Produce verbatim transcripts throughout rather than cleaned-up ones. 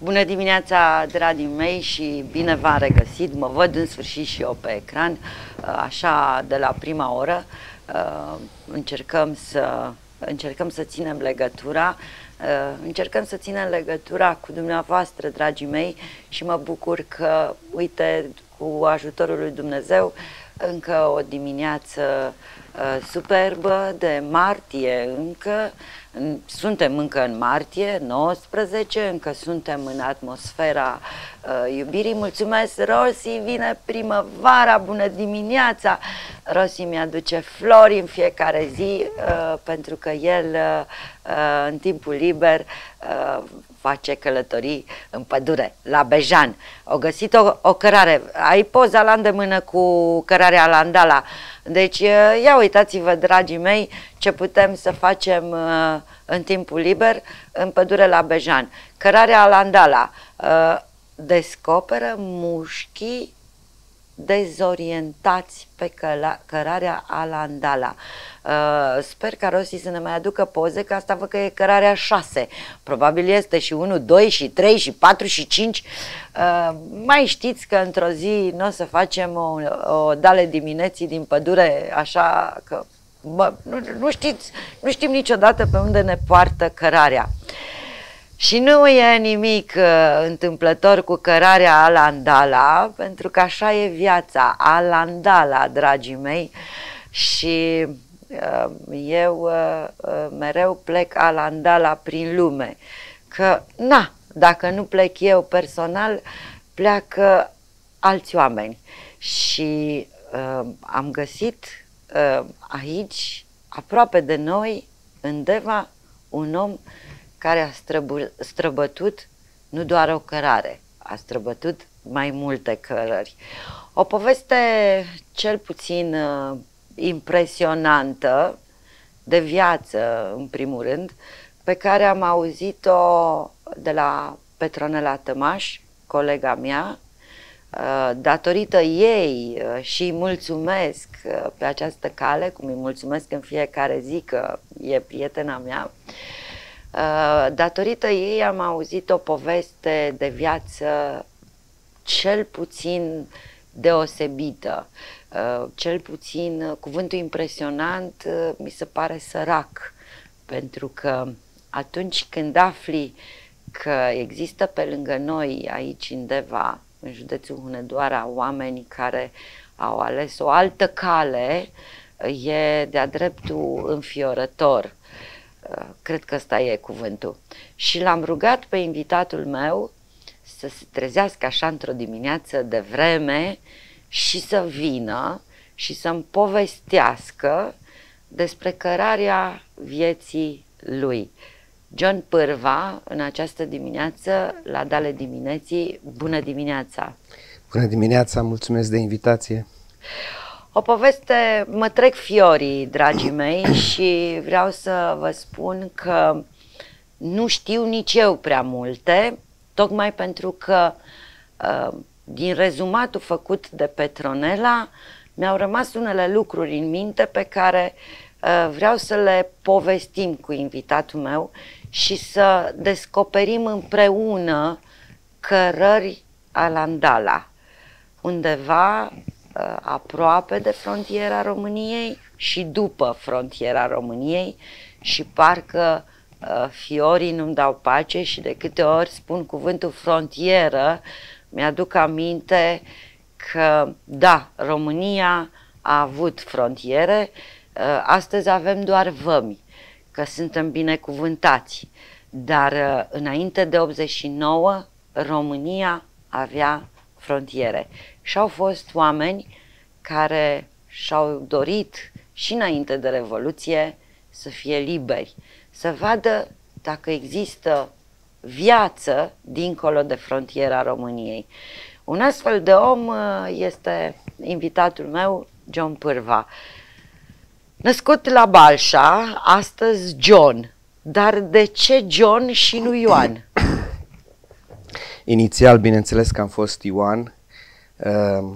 Bună dimineața, dragii mei, și bine v-am regăsit. Mă văd în sfârșit și eu pe ecran, așa de la prima oră. Încercăm să, încercăm să ținem legătura, încercăm să ținem legătura cu dumneavoastră, dragii mei, și mă bucur că, uite, cu ajutorul lui Dumnezeu, încă o dimineață superbă de martie, încă suntem încă în martie nouăsprezece, încă suntem în atmosfera uh, iubirii. Mulțumesc, Rosi, vine primăvara, bună dimineața. Rosi mi-aduce flori în fiecare zi, uh, pentru că el uh, în timpul liber uh, face călătorii în pădure, la Bejan. O găsit o, o cărare, ai poza la îndemână cu cărarea Landala. Deci, ia uitați-vă, dragii mei, ce putem să facem uh, în timpul liber în pădure la Bejan. Cărarea Landala uh, descoperă mușchii dezorientați pe căla, cărarea Alandala. Uh, sper ca Rosi să ne mai aducă poze, că asta văd că e cărarea șase. Probabil este și unu, doi, și trei, și patru, și cinci. Uh, mai știți că într-o zi nu o să facem o, o dale dimineții din pădure, așa că bă, nu, nu știți, nu știm niciodată pe unde ne poartă cărarea. Și nu e nimic uh, întâmplător cu cărarea Alandala, pentru că așa e viața, Alandala, dragii mei, și uh, eu uh, uh, mereu plec Alandala prin lume, că, na, dacă nu plec eu personal, pleacă alți oameni. Și uh, am găsit uh, aici, aproape de noi, în Deva, un om care a străbătut nu doar o cărare, a străbătut mai multe cărări. O poveste cel puțin uh, impresionantă, de viață în primul rând, pe care am auzit-o de la Petronela Tămaș, colega mea. Uh, datorită ei uh, și îi mulțumesc uh, pe această cale, cum îi mulțumesc în fiecare zi că e prietena mea. Uh, datorită ei am auzit o poveste de viață cel puțin deosebită, uh, cel puțin, uh, cuvântul impresionant uh, mi se pare sărac, pentru că atunci când afli că există pe lângă noi aici în Deva, în județul Hunedoara, oameni care au ales o altă cale, e de-a dreptul înfiorător. Cred că ăsta e cuvântul. Și l-am rugat pe invitatul meu să se trezească așa într-o dimineață de vreme și să vină și să-mi povestească despre cărarea vieții lui. John Pârva, în această dimineață, la Dale Dimineții. Bună dimineața! Bună dimineața, mulțumesc de invitație! O poveste, mă trec fiorii, dragii mei, și vreau să vă spun că nu știu nici eu prea multe, tocmai pentru că din rezumatul făcut de Petronela mi-au rămas unele lucruri în minte pe care vreau să le povestim cu invitatul meu și să descoperim împreună cărări Alandala, undeva aproape de frontiera României și după frontiera României, și parcă uh, fiorii nu-mi dau pace și de câte ori spun cuvântul frontieră, mi-aduc aminte că, da, România a avut frontiere, uh, astăzi avem doar vămi, că suntem binecuvântați, dar uh, înainte de optzeci și nouă România avea frontiere. Și au fost oameni care și-au dorit și înainte de Revoluție să fie liberi, să vadă dacă există viață dincolo de frontiera României. Un astfel de om este invitatul meu, John Pârva. Născut la Balșa, astăzi John. Dar de ce John și nu Ioan? Inițial, bineînțeles că am fost Ioan, uh,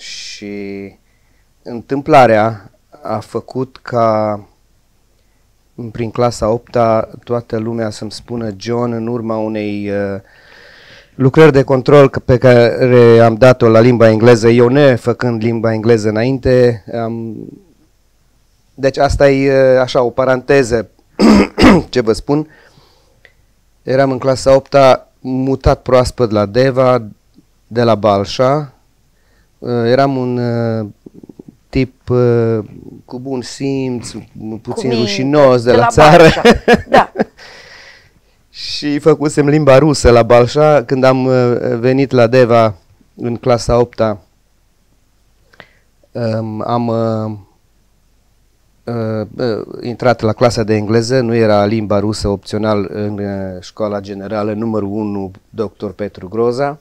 și întâmplarea a făcut ca prin clasa a opta, toată lumea să-mi spună John în urma unei uh, lucrări de control pe care am dat-o la limba engleză, eu nefăcând limba engleză înainte. Am... Deci asta e uh, așa o paranteză, ce vă spun. Eram în clasa a opta, mutat proaspăt la Deva, de la Balșa. Uh, eram un uh, tip uh, cu bun simț, puțin minte, rușinos de, de la, la țară. Da. Și făcusem limba rusă la Balșa. Când am uh, venit la Deva în clasa a opta, um, am uh, uh, uh, intrat la clasa de engleză. Nu era limba rusă opțional în uh, școala generală numărul unu, doctor Petru Groza.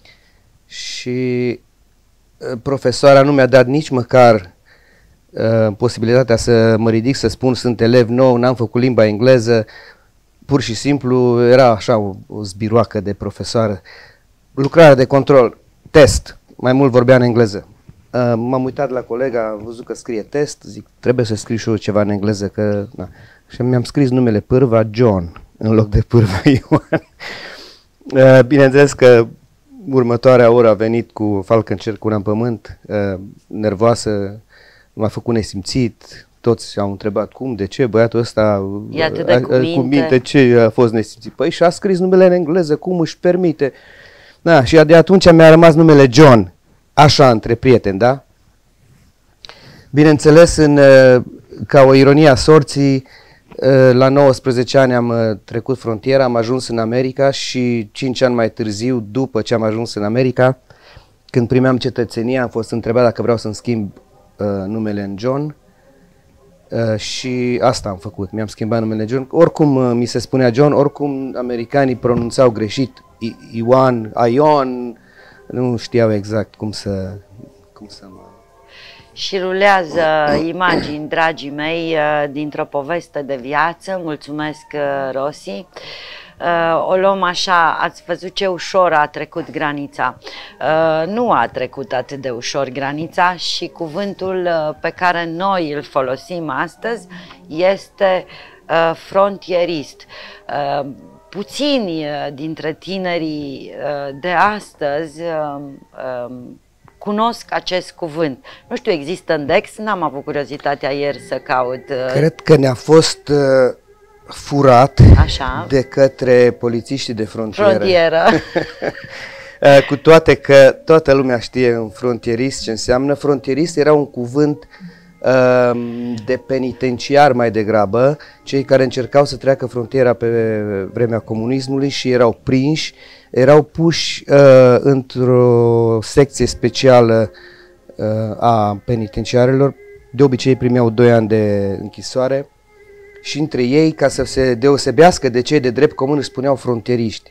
Și uh, profesoara nu mi-a dat nici măcar uh, posibilitatea să mă ridic să spun sunt elev nou, n-am făcut limba engleză. Pur și simplu era așa o, o zbiroacă de profesoară. Lucrarea de control, test, mai mult vorbea în engleză. Uh, m-am uitat la colega, am văzut că scrie test, zic trebuie să scriu și eu ceva în engleză, că... Na. Și mi-am scris numele Pârva John în loc de Pârva Ioan. Uh, bineînțeles că următoarea oră a venit cu falcă în cer, cu una în pământ, uh, nervoasă, m-a făcut nesimțit. Toți au întrebat cum, de ce, băiatul ăsta e atât de cu minte. cu minte, ce a fost nesimțit. Păi și a scris numele în engleză, cum își permite. Da, și de atunci mi-a rămas numele John, așa între prieteni, da? Bineînțeles, în, ca o ironie a sorții, la nouăsprezece ani am trecut frontiera, am ajuns în America și cinci ani mai târziu, după ce am ajuns în America, când primeam cetățenia, am fost întrebat dacă vreau să-mi schimb uh, numele în John. Uh, și asta am făcut, mi-am schimbat numele John. Oricum uh, mi se spunea John, oricum americanii pronunțau greșit I Ioan, Ion, nu știau exact cum să, cum să mă... Și rulează imagini, dragii mei, dintr-o poveste de viață. Mulțumesc, Rosi. O luăm așa, ați văzut ce ușor a trecut granița. Nu a trecut atât de ușor granița și cuvântul pe care noi îl folosim astăzi este frontierist. Puțini dintre tinerii de astăzi cunosc acest cuvânt. Nu știu, există în Dex? N-am avut curiozitatea ieri să caut. Cred că ne-a fost uh, furat Așa. de către polițiștii de frontieră. Frontieră. uh, cu toate că toată lumea știe în frontierist ce înseamnă. Frontierist era un cuvânt uh, de penitenciar mai degrabă, cei care încercau să treacă frontiera pe vremea comunismului și erau prinși, erau puși uh, într-o secție specială uh, a penitenciarelor. De obicei primeau doi ani de închisoare și între ei, ca să se deosebească de cei de drept comun, își spuneau frontieriști.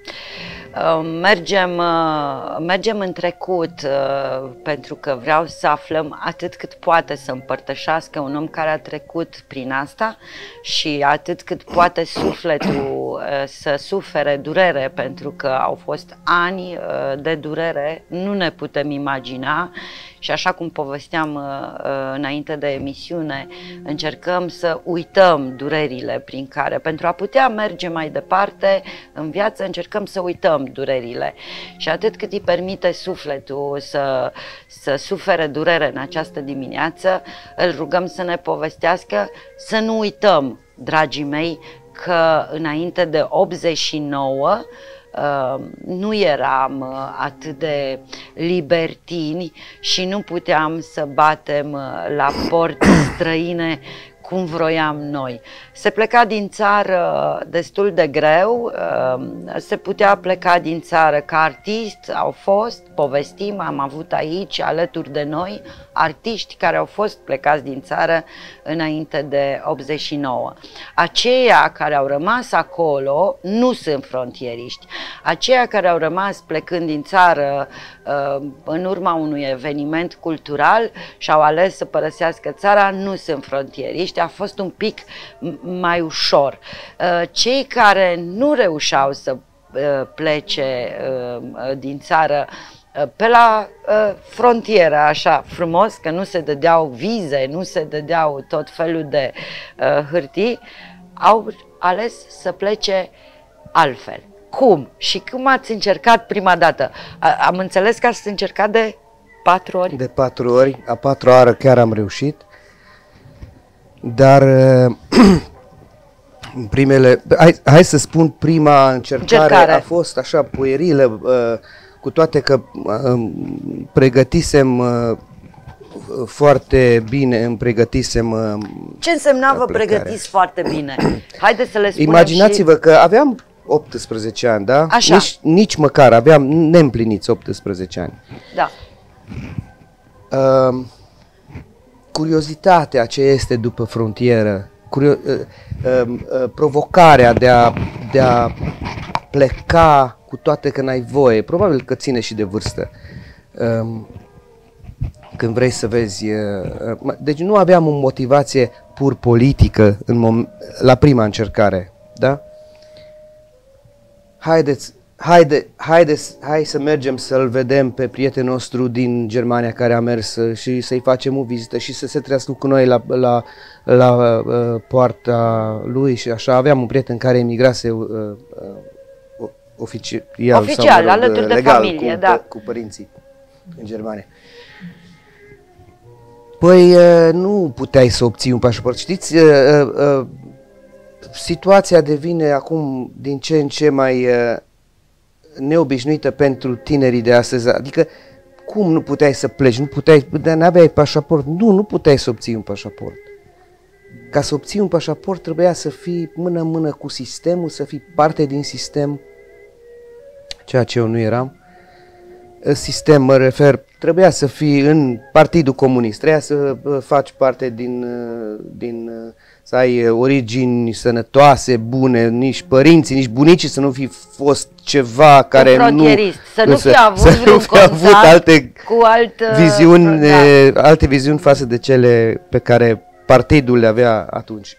Mergem, mergem în trecut pentru că vreau să aflăm atât cât poate să împărtășească un om care a trecut prin asta și atât cât poate sufletul să sufere durere, pentru că au fost ani de durere, nu ne putem imagina. Și așa cum povesteam uh, înainte de emisiune, încercăm să uităm durerile prin care, pentru a putea merge mai departe în viață, încercăm să uităm durerile. Și atât cât îi permite sufletul să, să sufere durere în această dimineață, îl rugăm să ne povestească, să nu uităm, dragii mei, că înainte de optzeci și nouă, Uh, nu eram uh, atât de libertini și nu puteam să batem uh, la porți străine cum vroiam noi. Se pleca din țară destul de greu, se putea pleca din țară ca artist, au fost, povestim, am avut aici alături de noi artiști care au fost plecați din țară înainte de optzeci și nouă. Aceia care au rămas acolo nu sunt frontieriști. Aceia care au rămas plecând din țară în urma unui eveniment cultural și au ales să părăsească țara nu sunt frontieriști. A fost un pic mai ușor. Cei care nu reușeau să plece din țară pe la uh, frontieră, așa frumos, că nu se dădeau vize, nu se dădeau tot felul de uh, hârtii, au ales să plece altfel. Cum? Și cum ați încercat prima dată? A, am înțeles că ați încercat de patru ori? De patru ori, a patra oară chiar am reușit, dar primele, hai, hai să spun, prima încercare, încercare a fost așa puerilă, uh, cu toate că uh, pregătisem uh, foarte bine, îmi pregătisem uh, Ce însemna vă pregătiți foarte bine? Haideți să le spunem. Imaginați-vă și... că aveam optsprezece ani, da? Așa. Nici, nici măcar, aveam neîmpliniți optsprezece ani. Da. Uh, curiozitatea ce este după frontieră, curio- uh, uh, uh, provocarea de a, de a pleca cu toate că n-ai voie, probabil că ține și de vârstă. Uh, când vrei să vezi... Uh, uh, deci nu aveam o motivație pur politică în mom- la prima încercare, da? Haideți, haide, haideți, hai să mergem să-l vedem pe prietenul nostru din Germania care a mers și să-i facem o vizită și să se trească cu noi la, la, la uh, poarta lui și așa. Aveam un prieten care emigrase uh, uh, oficial, oficial sau, mă rog, alături de legal, familie, cu, da. cu părinții în Germania. Păi uh, nu puteai să obții un pașaport. Știți, uh, uh, situația devine acum din ce în ce mai uh, neobișnuită pentru tinerii de astăzi. Adică, cum nu puteai să pleci? Nu puteai, n-aveai pașaport? Nu, nu puteai să obții un pașaport. Ca să obții un pașaport trebuia să fii mână-mână cu sistemul, să fii parte din sistem, ceea ce eu nu eram. Sistem, mă refer, trebuia să fii în Partidul Comunist, trebuia să faci parte din, din să ai origini sănătoase, bune, nici părinții, nici bunicii să nu fi fost ceva care nu... Să nu fi avut, să nu fi avut alte cu alt, viziuni, da. alte viziuni față de cele pe care partidul le avea atunci.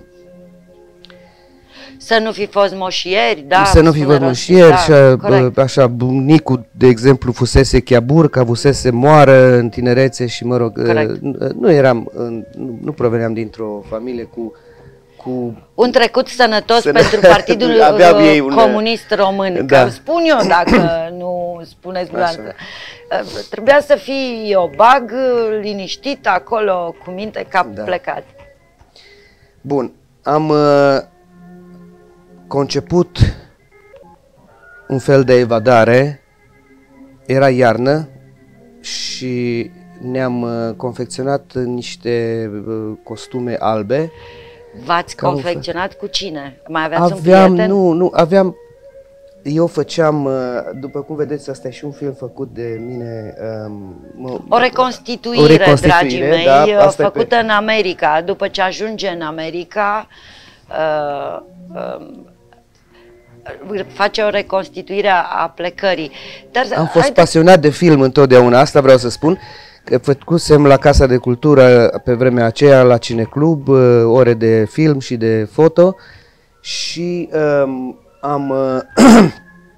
Să nu fi fost moșieri, da? Să nu fi fost moșieri, da, și a, așa, bunicul, de exemplu, fusese chiabur, că avusese moară în tinerețe și, mă rog, corect. nu eram, nu, nu proveneam dintr-o familie cu... cu un trecut sănătos Sănă... pentru Partidul Comunist Român, da. Că spun eu, dacă nu spuneți dumneavoastră. Trebuia să fii obag, liniștit acolo, cu minte, cap da. plecat. Bun, am... Uh, conceput un fel de evadare, era iarnă și ne-am uh, confecționat niște uh, costume albe. V-ați confecționat cu cine? Mai aveați aveam, un prieten? Nu, nu, aveam, eu făceam, uh, după cum vedeți, asta e și un film făcut de mine. Um, mă, o, reconstituire, o reconstituire, dragii mei, da, făcută pe... în America, după ce ajunge în America, uh, uh, face o reconstituire a plecării. Dar, am fost haide... pasionat de film întotdeauna, asta vreau să spun. Că făcusem la Casa de Cultură pe vremea aceea, la Cineclub, ore de film și de foto și um, am... Uh,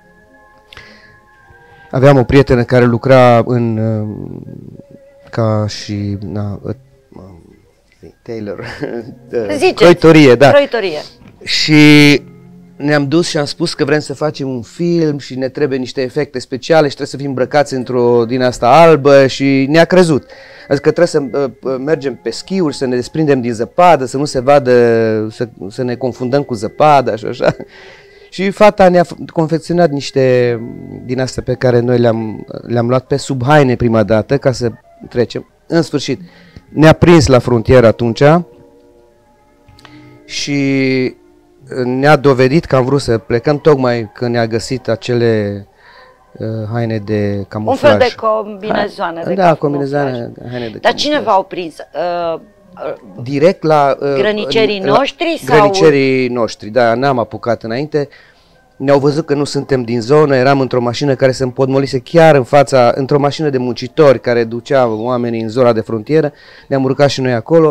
aveam o prietenă care lucra în... Uh, ca și... Na, uh, Taylor... croitorie, da. Croitorie. Și... ne-am dus și am spus că vrem să facem un film și ne trebuie niște efecte speciale și trebuie să fim îmbrăcați într-o din asta albă și ne-a crezut. Adică trebuie să uh, mergem pe schiuri, să ne desprindem din zăpadă, să nu se vadă, să, să ne confundăm cu zăpada și așa. Și fata ne-a confecționat niște din astea pe care noi le-am le-am luat pe sub haine prima dată ca să trecem. În sfârșit, ne-a prins la frontieră atunci și ne-a dovedit că am vrut să plecăm tocmai când ne-a găsit acele uh, haine de camuflaj. Un fel de combinezoane. Ha, de da, combinezoane, haine de Dar cine v-au prins? Uh, Direct la... Uh, grănicerii la, noștri? La, sau? Grănicerii noștri, da, n-am apucat înainte. Ne-au văzut că nu suntem din zonă, eram într-o mașină care se împotmolise chiar în fața, într-o mașină de muncitori care ducea oamenii în zona de frontieră. Ne-am urcat și noi acolo.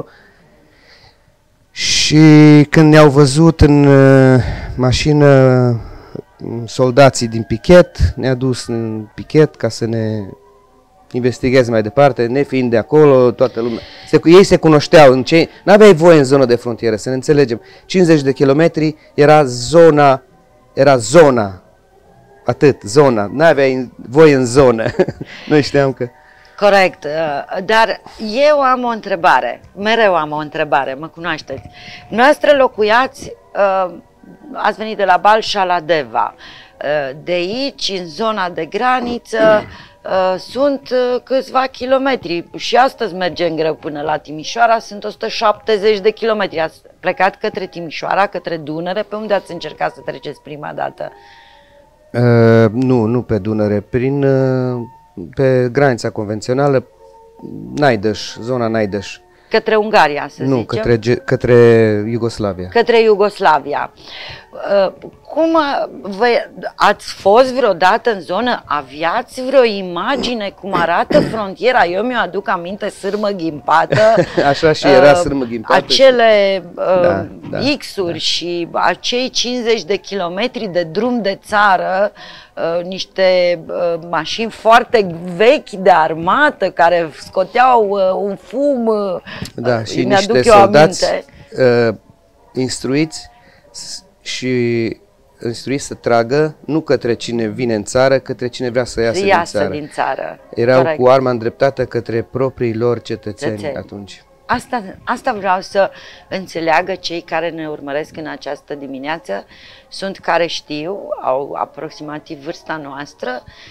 Și când ne-au văzut în uh, mașină, soldații din pichet, ne-a dus în pichet ca să ne investigheze mai departe, nefiind de acolo, toată lumea. Se, ei se cunoșteau, în ce, n-aveai voie în zonă de frontieră, să ne înțelegem. cincizeci de kilometri era zona, era zona, atât, zona, n-aveai voie în zonă. Noi știam că... Corect, dar eu am o întrebare, mereu am o întrebare, mă cunoașteți. Noastră locuiați, ați venit de la Balșaladeva, de aici, în zona de graniță, sunt câțiva kilometri și astăzi mergem greu până la Timișoara, sunt o sută șaptezeci de kilometri. Ați plecat către Timișoara, către Dunăre, pe unde ați încercat să treceți prima dată? Uh, nu, nu pe Dunăre, prin, uh, pe granița convențională, Naidăș, zona Naidăș. Către Ungaria, să nu, zicem? Către, către Iugoslavia. Către Iugoslavia. Cum vă, ați fost vreodată în zonă? Aveați vreo imagine cum arată frontiera? Eu mi-o aduc aminte, sârmă ghimpată. Așa și era, sârmă ghimpată. Acele da, da, X-uri da. și acei cincizeci de kilometri de drum de țară, niște mașini foarte vechi de armată care scoteau un fum. Da, și niște soldați uh, instruiți și instruiți să tragă nu către cine vine în țară, către cine vrea să iasă, iasă din țară. Din țară. Erau Corect. Cu arma îndreptată către proprii lor cetățeni, cetățeni. Atunci. Asta, asta vreau să înțeleagă cei care ne urmăresc în această dimineață. Sunt care știu, au aproximativ vârsta noastră.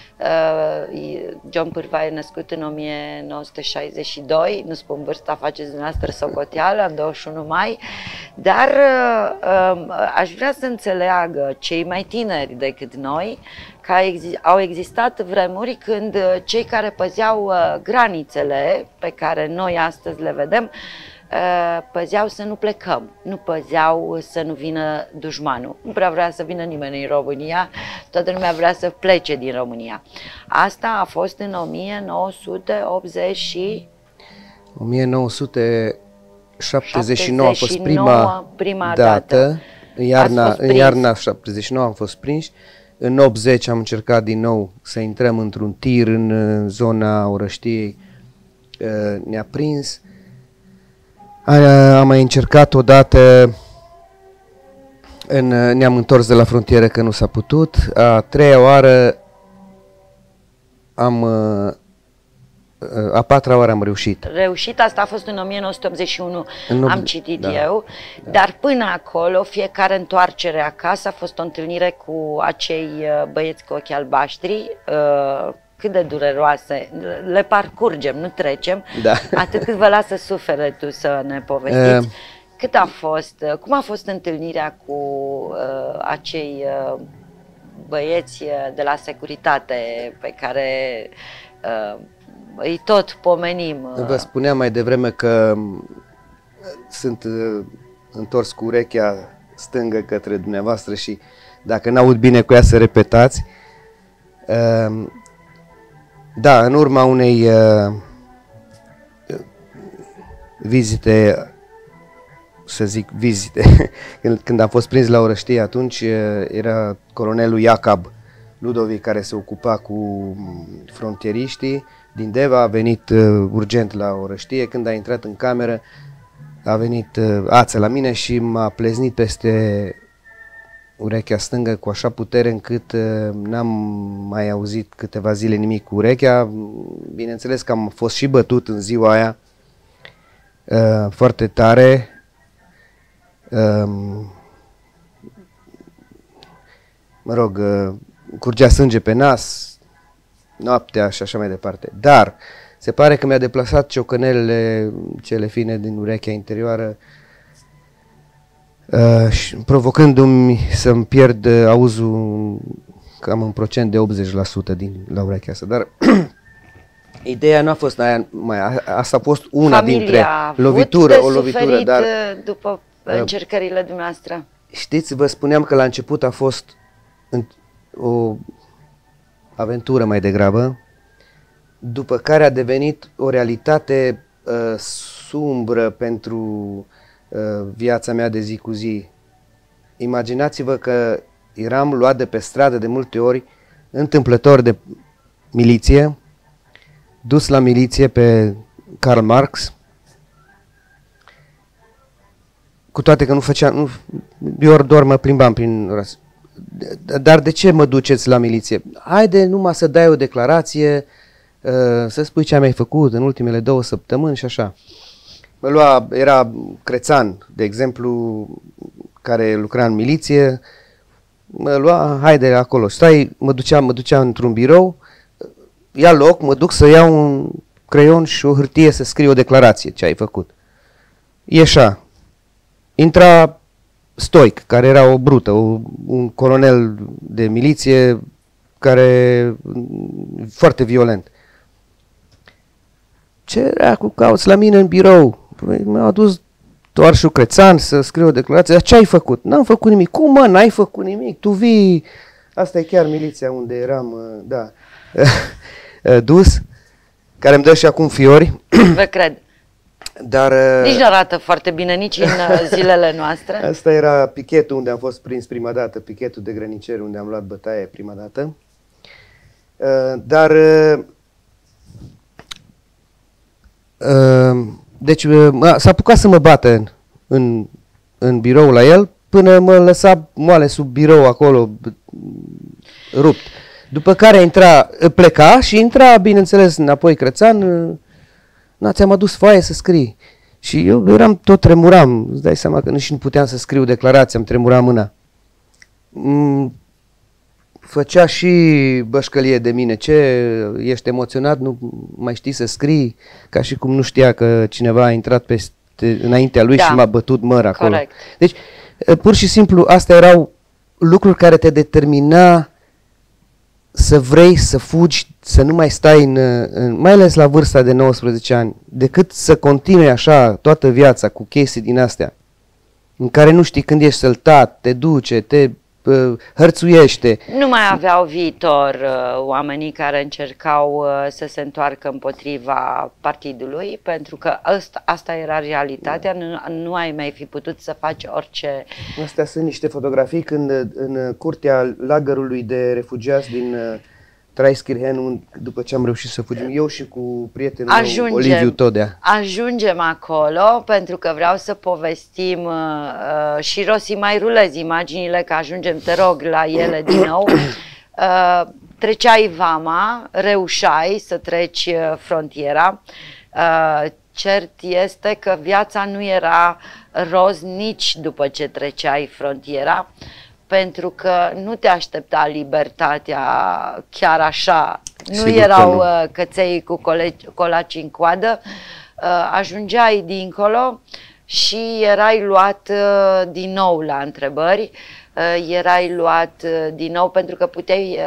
John Pârva e născut în o mie nouă sute șaizeci și doi, nu spun vârsta, faceți dumneavoastră socoteală, în douăzeci și unu mai, dar aș vrea să înțeleagă cei mai tineri decât noi că au existat vremuri când cei care păzeau granițele pe care noi astăzi le vedem, păzeau să nu plecăm, nu păzeau să nu vină dușmanul. Nu prea vrea să vină nimeni în România, toată lumea vrea să plece din România. Asta a fost în o mie nouă sute optzeci și... o mie nouă sute șaptezeci și nouă a fost prima, prima dată, dată. În iarna, în iarna șaptezeci și nouă am fost prinși. În optzeci am încercat din nou să intrăm într-un tir în zona Orăștiei, ne-a prins. Am mai încercat odată, ne-am întors de la frontieră că nu s-a putut. A treia oară am, a patra oară am reușit. Reușit, asta a fost în o mie nouă sute optzeci și unu, în am citit da, eu, da. Dar până acolo, fiecare întoarcere acasă a fost o întâlnire cu acei băieți cu ochi albaștri, cât de dureroase, le parcurgem, nu trecem, da. Atât cât vă lasă sufletul să ne povestiți. Uh, cât a fost, cum a fost întâlnirea cu uh, acei uh, băieți de la securitate pe care uh, îi tot pomenim? Uh. Vă spuneam mai devreme că sunt uh, întors cu urechea stângă către dumneavoastră și dacă n-aud bine cu ea să repetați. Uh, Da, în urma unei uh, vizite, să zic vizite, când, când am fost prins la Orăștie, atunci uh, era colonelul Iacob Ludovic care se ocupa cu frontieriștii din Deva, a venit uh, urgent la Orăștie. Când a intrat în cameră, a venit uh, ață la mine și m-a pleznit peste urechea stângă cu așa putere încât uh, n-am mai auzit câteva zile nimic cu urechea. Bineînțeles că am fost și bătut în ziua aia uh, foarte tare. Uh, mă rog, uh, curgea sânge pe nas, noaptea și așa mai departe. Dar se pare că mi-a deplasat ciocănelele cele fine din urechea interioară, Uh, provocându-mi să-mi pierd uh, auzul cam în procent de optzeci la sută din la urechea asta. Dar ideea nu a fost aia, mai, a, asta a fost una Familia dintre lovitură, o lovitură, dar după încercările dumneavoastră. Știți, vă spuneam că la început a fost în, o aventură mai degrabă, după care a devenit o realitate uh, sumbră pentru viața mea de zi cu zi. Imaginați-vă că eram luat de pe stradă de multe ori, întâmplător de miliție, dus la miliție pe Karl Marx, cu toate că nu făceam, nu, eu doar mă plimbam prin oraș. Dar de ce mă duceți la miliție? Haide numai să dai o declarație, să spui ce am mai făcut în ultimele două săptămâni și așa. Mă lua, era Crețan, de exemplu, care lucra în miliție, mă lua, haide acolo, stai, mă ducea, mă ducea într-un birou, ia loc, mă duc să iau un creion și o hârtie să scriu o declarație, ce ai făcut. Ieșa. Intra Stoic, care era o brută, o, un colonel de miliție care foarte violent. Ce era cu cauți la mine în birou? Păi, m-a adus doar și Crețan să scriu o declarație. Dar ce ai făcut? N-am făcut nimic. Cum, mă, n-ai făcut nimic? Tu vii... Asta e chiar miliția unde eram, da, dus, care îmi dă și acum fiori. Vă cred. Dar, nici nu arată foarte bine, nici în zilele noastre. Asta era pichetul unde am fost prins prima dată, pichetul de grăniceri unde am luat bătaie prima dată. Dar, deci s-a apucat să mă bată în, în, în birou la el, până mă lăsa moale sub birou acolo, rupt. După care intra, pleca și intra, bineînțeles, înapoi Crețan. Na, ți-am adus foaie să scrii. Și eu eram, tot tremuram, îți dai seama că nici nu puteam să scriu declarația, îmi tremura mâna. Mm, făcea și bășcălie de mine, ce, ești emoționat, nu mai știi să scrii, ca și cum nu știa că cineva a intrat peste, înaintea lui, da, și m-a bătut măr acolo. Corect. Deci, pur și simplu, astea erau lucruri care te determina să vrei să fugi, să nu mai stai, în, în, mai ales la vârsta de nouăsprezece ani, decât să continui așa toată viața cu chestii din astea, în care nu știi când ești săltat, te duce, te uh, hărțuiește. Nu mai aveau viitor uh, oamenii care încercau uh, să se întoarcă împotriva partidului, pentru că asta, asta era realitatea, nu, nu ai mai fi putut să faci orice... Astea sunt niște fotografii când în curtea lagărului de refugiați din... Uh, Traiskirchen, după ce am reușit să fugim, eu și cu prietenul ajungem, Oliviu Todea. Ajungem acolo pentru că vreau să povestim uh, și Rosi, mai rulezi imaginile, că ajungem, te rog, la ele din nou. Uh, treceai vama, reușai să treci frontiera. Uh, cert este că viața nu era roz nici după ce treceai frontiera, pentru că nu te aștepta libertatea chiar așa, nu Sigur erau nu. căței cu colegi, colaci în coadă, ajungeai dincolo și erai luat din nou la întrebări, erai luat din nou pentru că puteai,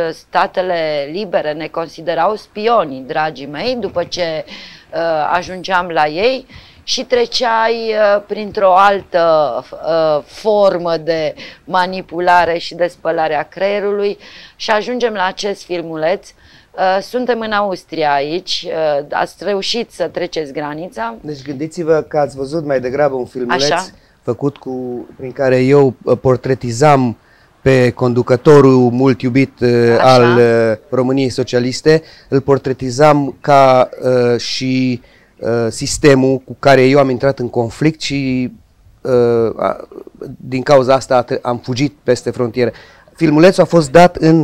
statele libere ne considerau spioni, dragii mei, după ce ajungeam la ei, și treceai uh, printr-o altă uh, formă de manipulare și de spălare a creierului și ajungem la acest filmuleț. Uh, suntem în Austria aici, uh, ați reușit să treceți granița. Deci gândiți-vă că ați văzut mai degrabă un filmuleț Așa. făcut cu, prin care eu portretizam pe conducătorul mult iubit uh, al uh, României Socialiste, îl portretizam ca uh, și sistemul cu care eu am intrat în conflict și uh, din cauza asta am fugit peste frontieră. Filmulețul a fost dat în,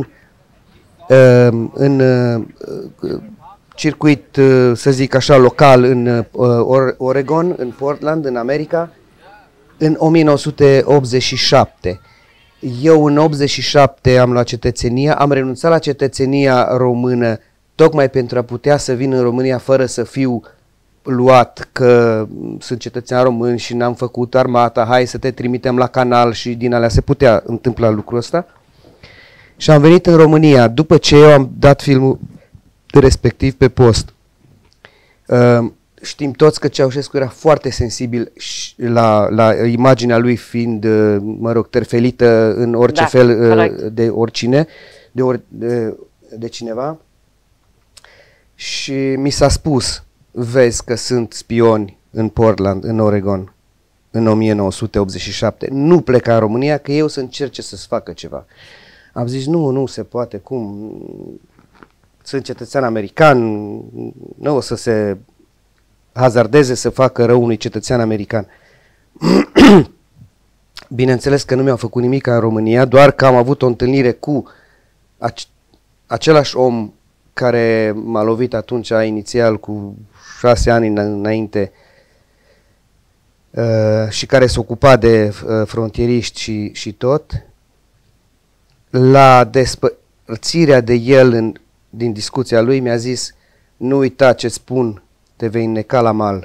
uh, în uh, circuit, uh, să zic așa, local în uh, Oregon, în Portland, în America, în o mie nouă sute optzeci și șapte. Eu în optzeci și șapte am luat cetățenia, am renunțat la cetățenia română tocmai pentru a putea să vin în România fără să fiu luat că sunt cetățean român și n-am făcut armata, hai să te trimitem la canal și din alea se putea întâmpla lucrul ăsta. Și am venit în România după ce eu am dat filmul respectiv pe post. Uh, știm toți că Ceaușescu era foarte sensibil la, la imaginea lui fiind, uh, mă rog, terfelită în orice da, fel uh, de oricine, de, or, de, de cineva. Și mi s-a spus, vezi că sunt spioni în Portland, în Oregon. în o mie nouă sute optzeci și șapte, nu pleca în România, că eu să încerce să-ți facă ceva. Am zis, nu, nu se poate, cum? Sunt cetățean american, nu o să se hazardeze să facă rău unui cetățean american. Bineînțeles că nu mi-au făcut nimic în România, doar că am avut o întâlnire cu ac același om care m-a lovit atunci, inițial, cu șase ani înainte, uh, și care se ocupa de uh, frontieriști și, și tot. La despărțirea de el în, din discuția lui mi-a zis, nu uita ce spun, te vei înneca la mal.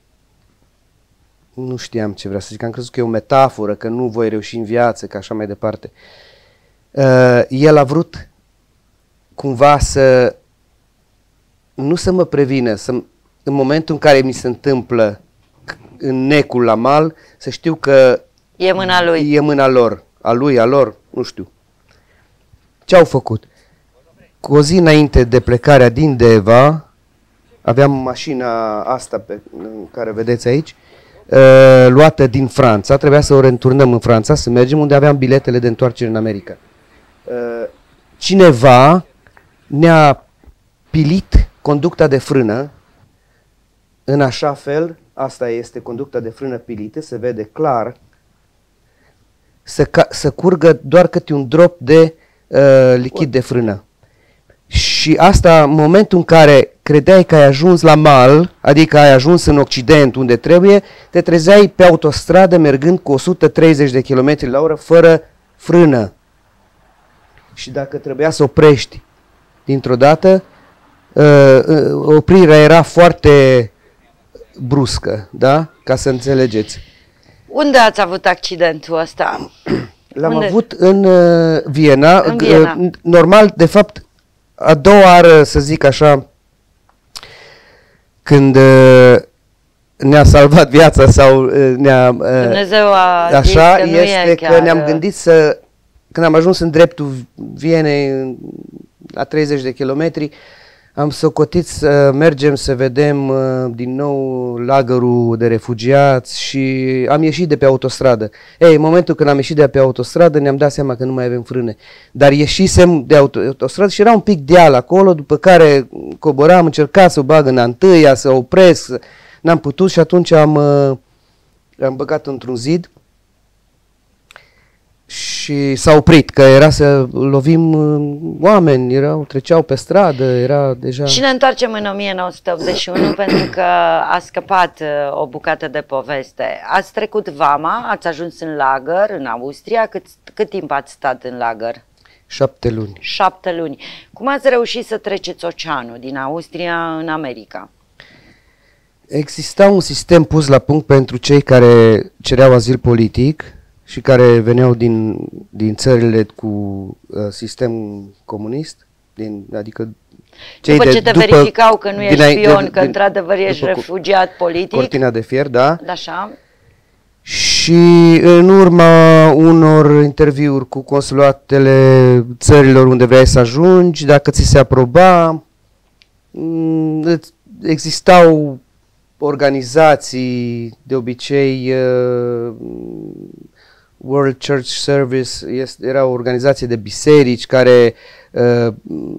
Nu știam ce vrea să zic, am crezut că e o metaforă, că nu voi reuși în viață, că așa mai departe. Uh, el a vrut cumva să, nu să mă prevină, să, în momentul în care mi se întâmplă înnecul la mal, să știu că e mâna lui. E mâna lor, a lui, a lor, nu știu. Ce au făcut? Cu o zi înainte de plecarea din Deva, aveam mașina asta pe care vedeți aici, uh, luată din Franța, trebuia să o returnăm în Franța, să mergem unde aveam biletele de întoarcere în America. Uh, cineva ne-a pilit conducta de frână în așa fel, asta este conducta de frână pilită, se vede clar, să, ca, să curgă doar câte un drop de uh, lichid de frână. Și asta, în momentul în care credeai că ai ajuns la mal, adică ai ajuns în Occident unde trebuie, te trezeai pe autostradă mergând cu o sută treizeci de kilometri la oră fără frână. Și dacă trebuia să oprești dintr-o dată, uh, oprirea era foarte bruscă, da? Ca să înțelegeți. Unde ați avut accidentul ăsta? L-am avut în uh, Viena. În Viena. Uh, normal, de fapt, a doua oară, să zic așa, când uh, ne-a salvat viața sau uh, ne-a... Uh, Dumnezeu a așa, zis că nu este e că chiar... ne-am gândit să... Când am ajuns în dreptul Vienei, la treizeci de kilometri, am socotit să mergem să vedem uh, din nou lagărul de refugiați și am ieșit de pe autostradă. Ei, în momentul când am ieșit de pe autostradă ne-am dat seama că nu mai avem frâne. Dar ieșisem de autostradă și era un pic deal acolo, după care coboram, am încercat să o bag în a întâia, să o opresc, n-am putut și atunci am, uh, am băgat într-un zid și s-a oprit, că era să lovim oameni, erau, treceau pe stradă, era deja... Și ne întoarcem în o mie nouă sute optzeci și unu pentru că a scăpat o bucată de poveste. Ați trecut vama, ați ajuns în lagăr, în Austria. Cât, cât timp ați stat în lagăr? Șapte luni. Șapte luni. Cum ați reușit să treceți oceanul din Austria în America? Exista un sistem pus la punct pentru cei care cereau azil politic și care veneau din, din țările cu uh, sistem comunist, din, adică cei după de, ce te după, verificau că nu ești spion, că într-adevăr ești după refugiat politic. Cortina de fier, da. Așa. Și în urma unor interviuri cu consulatele țărilor unde vrei să ajungi, dacă ți se aproba, existau organizații, de obicei uh, World Church Service, este, era o organizație de biserici care uh,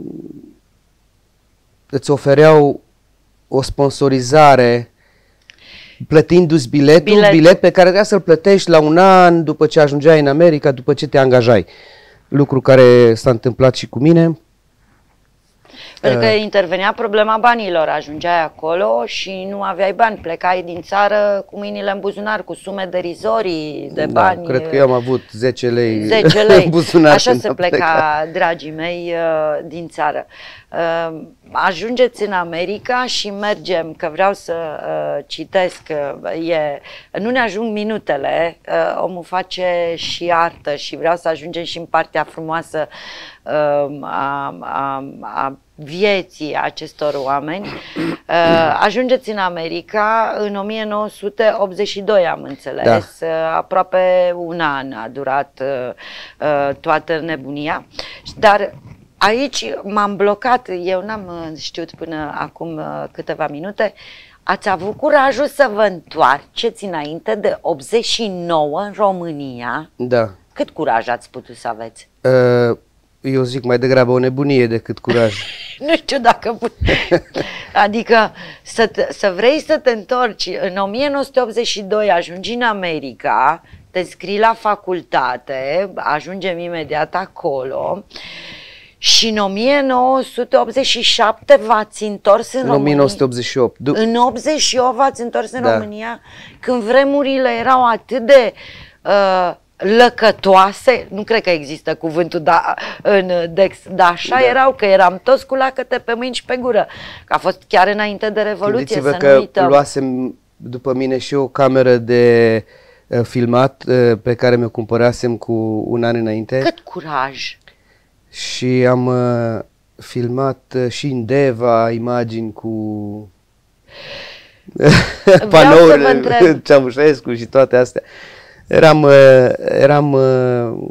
îți ofereau o sponsorizare plătindu-ți biletul, bilet. bilet pe care trebuia să-l plătești la un an după ce ajungeai în America, după ce te angajai. Lucru care s-a întâmplat și cu mine. Pentru că intervenea problema banilor, ajungeai acolo și nu aveai bani, plecai din țară cu mâinile în buzunar, cu sume derizorii de da, bani. Cred că eu am avut zece lei, zece lei. în buzunar. Așa se pleca, dragii mei, din țară. Ajungeți în America și mergem, că vreau să citesc, e, nu ne ajung minutele, omul face și artă și vreau să ajungem și în partea frumoasă a, a, a vieții acestor oameni. Ajungeți în America în o mie nouă sute optzeci și doi, am înțeles, da. Aproape un an a durat toată nebunia, dar aici m-am blocat, eu n-am uh, știut până acum uh, câteva minute. Ați avut curajul să vă întoarceți înainte de optzeci și nouă în România? Da. Cât curaj ați putut să aveți? Uh, eu zic mai degrabă o nebunie decât curaj. Nu știu dacă put... Adică să, te, să vrei să te întorci în o mie nouă sute optzeci și doi, ajungi în America, te înscrii la facultate, ajungem imediat acolo și în o mie nouă sute optzeci și șapte v-ați întors în, în România? o mie nouă sute optzeci și opt. Du în optzeci și opt v-ați întors în da. România, când vremurile erau atât de uh, lăcătoase, nu cred că există cuvântul da, în Dex, dar așa da. erau, că eram toți cu lacăte pe mâini și pe gură, că a fost chiar înainte de Revoluție, să că nu uităm. Luasem după mine și o cameră de uh, filmat uh, pe care mi-o cumpărasem cu un an înainte. Cât curaj! Și am uh, filmat uh, și în Deva imagini cu panouri, Ceaușescu și toate astea. Eram, uh, eram uh,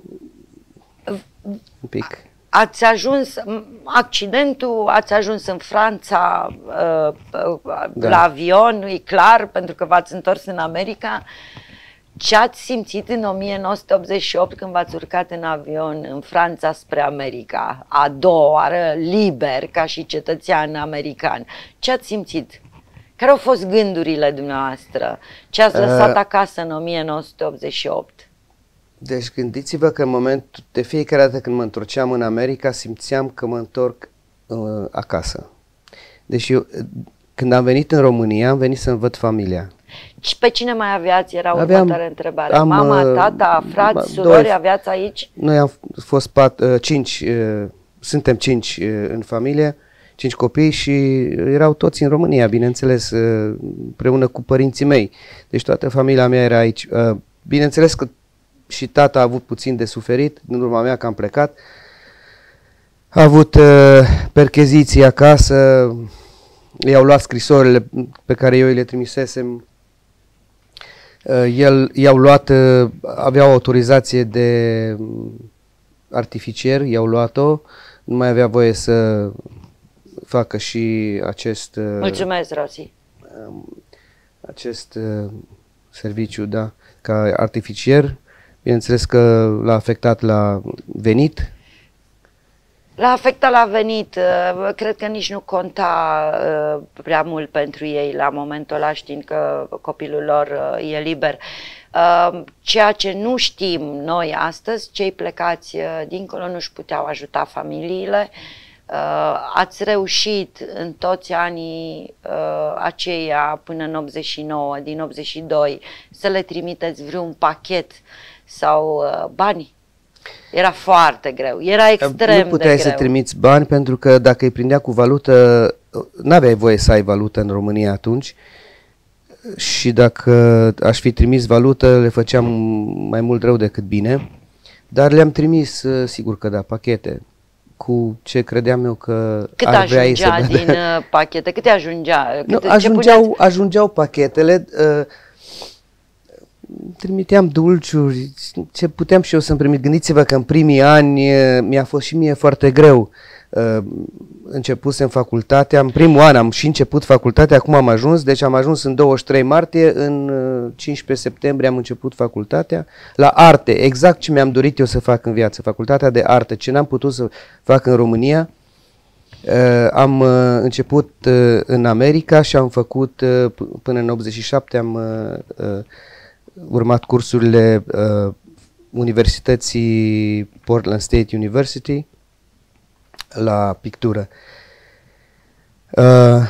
un pic. Ați ajuns, accidentul, ați ajuns în Franța uh, da. la avion, e clar, pentru că v-ați întors în America. Ce ați simțit în o mie nouă sute optzeci și opt când v-ați urcat în avion în Franța spre America, a doua oară, liber, ca și cetățean american? Ce ați simțit? Care au fost gândurile dumneavoastră? Ce ați lăsat uh, acasă în o mie nouă sute optzeci și opt? Deci gândiți-vă că în momentul, de fiecare dată când mă întorceam în America, simțeam că mă întorc uh, acasă. Deci eu, când am venit în România, am venit să-mi văd familia. Și pe cine mai aveați? Era Aveam, următoarea întrebare. am, Mama, tata, frați, ma, surori, doi, aveați aici? Noi am fost pat, uh, cinci, uh, suntem cinci uh, în familie, cinci copii și erau toți în România, bineînțeles, uh, împreună cu părinții mei. Deci toată familia mea era aici. Uh, bineînțeles că și tata a avut puțin de suferit, în urma mea că am plecat. A avut uh, percheziții acasă, i-au luat scrisorile pe care eu le trimisesem. Uh, el i-au luat, uh, aveau autorizație de artificier, i-au luat-o, nu mai avea voie să facă și acest... Uh, Mulțumesc, Rosi. Uh, acest uh, serviciu, da, ca artificier. Bineînțeles că l-a afectat la venit. L-a afectat la venit. Cred că nici nu conta prea mult pentru ei la momentul ăla, știind că copilul lor e liber. Ceea ce nu știm noi astăzi, cei plecați dincolo nu-și puteau ajuta familiile. Ați reușit în toți anii aceia până în optzeci și nouă, din optzeci și doi, să le trimiteți vreun pachet sau uh, bani? Era foarte greu, era extrem de greu. Nu puteai să trimiți bani pentru că dacă îi prindea cu valută, n-aveai voie să ai valută în România atunci și dacă aș fi trimis valută le făceam mai mult rău decât bine, dar le-am trimis, sigur că da, pachete cu ce credeam eu că cât ar vrea ei să ajungea din uh, pachete? Câte ajungea? Nu, Câte, ajungeau, puneți? ajungeau pachetele, uh, trimiteam dulciuri, ce puteam și eu să-mi primit. Gândiți-vă că în primii ani mi-a fost și mie foarte greu. Uh, începusem facultatea, în primul an am și început facultatea, acum am ajuns, deci am ajuns în douăzeci și trei martie, în cincisprezece septembrie am început facultatea, la arte, exact ce mi-am dorit eu să fac în viață, facultatea de arte, ce n-am putut să fac în România. Uh, am uh, început uh, în America și am făcut, uh, până în optzeci și șapte am uh, uh, urmat cursurile uh, Universității Portland State University la pictură. Uh,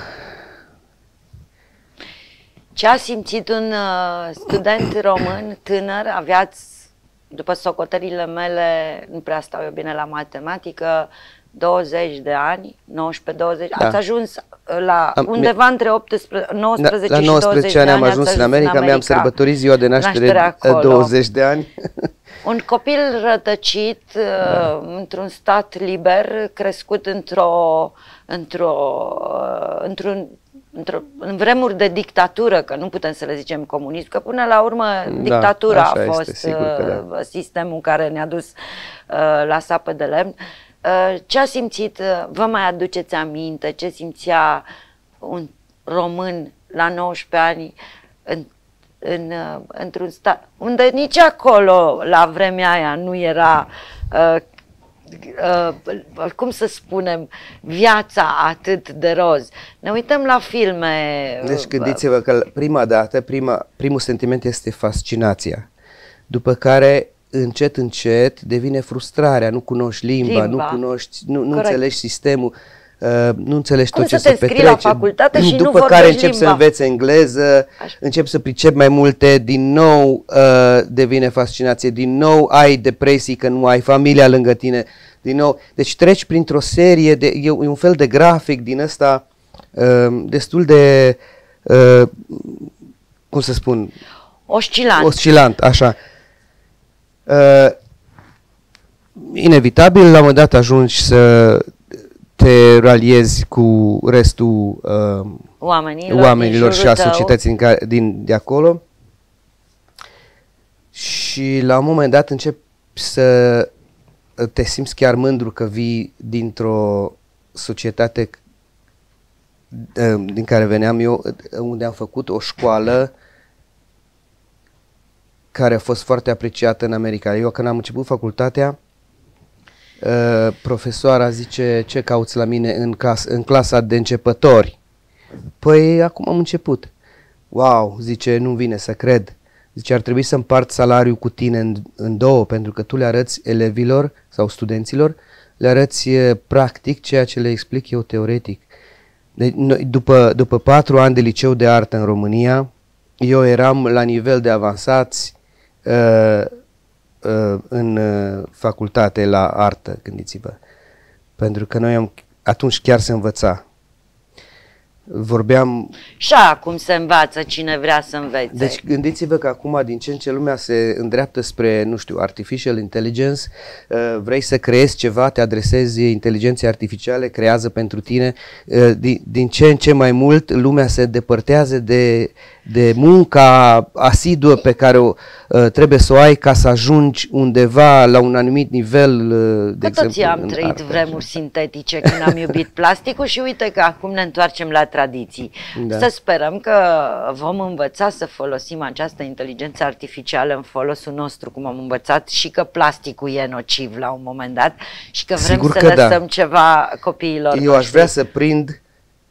Ce a simțit un uh, student român tânăr? Aveați, după socotările mele, nu prea stau eu bine la matematică, douăzeci de ani, nouăsprezece douăzeci, da. Ați ajuns la am, undeva între optsprezece, nouăsprezece la, și la douăzeci de ani am ajuns în America, America. Mi-am sărbătorit ziua de naștere douăzeci de ani. Un copil rătăcit uh, într-un stat liber, crescut într-o, într-o, uh, într-un, într-o, în vremuri de dictatură, că nu putem să le zicem comunism, că până la urmă da, dictatura a fost este, da. sistemul care ne-a dus uh, la sapă de lemn. Ce a simțit, vă mai aduceți aminte, ce simțea un român la nouăsprezece ani în, în, într-un stat unde nici acolo la vremea aia nu era, uh, uh, cum să spunem, viața atât de roz. Ne uităm la filme. Deci gândiți-vă că prima dată, prima, primul sentiment este fascinația, după care încet, încet devine frustrarea, nu cunoști limba, limba. nu cunoști, nu, nu înțelegi sistemul, uh, nu înțelegi Cum tot ce se petrece. La facultate și după nu care începi limba. să înveți engleză, Așa. începi să pricepi mai multe, din nou uh, devine fascinație, din nou ai depresii că nu ai familia lângă tine, din nou, deci treci printr-o serie, de, e un fel de grafic din ăsta uh, destul de, uh, cum să spun, oscilant, oscilant așa. Uh, inevitabil, la un moment dat ajungi să te raliezi cu restul uh, oamenilor, oamenilor și a societății din care, din, de acolo și la un moment dat începi să te simți chiar mândru că vii dintr-o societate uh, din care veneam eu, unde am făcut o școală care a fost foarte apreciată în America. Eu când am început facultatea, uh, profesoara zice, ce cauți la mine în, clas, în clasa de începători? Păi acum am început. Wow, zice, nu vine să cred. Zice, ar trebui să împart salariul cu tine în, în două, pentru că tu le arăți elevilor sau studenților, le arăți uh, practic ceea ce le explic eu teoretic. Deci, noi, după, după patru ani de liceu de artă în România, eu eram la nivel de avansați uh, uh, în uh, facultate la artă, gândiți-vă. Pentru că noi am, atunci chiar se învăța. Vorbeam... Și acum se învață cine vrea să învețe. Deci gândiți-vă că acum din ce în ce lumea se îndreaptă spre, nu știu, artificial intelligence, uh, vrei să creezi ceva, te adresezi inteligenței artificiale, creează pentru tine. Uh, din, din ce în ce mai mult lumea se depărtează de, de munca asiduă pe care o uh, trebuie să o ai ca să ajungi undeva la un anumit nivel. Uh, de că toți exemplu, am trăit artă, vremuri sintetice când am iubit plasticul și uite că acum ne întoarcem la tradiții. Da. Să sperăm că vom învăța să folosim această inteligență artificială în folosul nostru, cum am învățat și că plasticul e nociv la un moment dat și că vrem Sigur să că lăsăm da. ceva copiilor Eu aș vrea să prind